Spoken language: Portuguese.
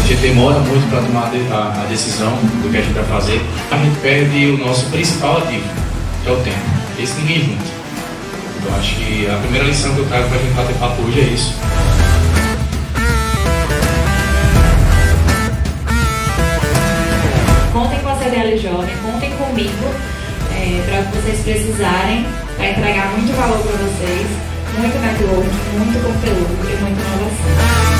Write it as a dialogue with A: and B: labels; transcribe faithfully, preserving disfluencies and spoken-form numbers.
A: gente demora muito para tomar a, a decisão do que a gente vai fazer, a gente perde o nosso principal ativo, que é o tempo. Esse ninguém junto. Então acho que a primeira lição que eu trago para a gente bater papo hoje é isso.
B: Contem com a C D L Jovem, contem comigo é, para o que vocês precisarem, para entregar muito valor para vocês, muito network, muito conteúdo e muita inovação.